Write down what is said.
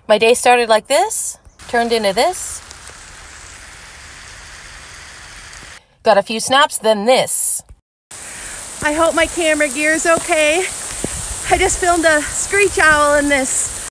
My day started like this, turned into this. Got a few snaps, then this. I hope my camera gear is okay. I just filmed a screech owl in this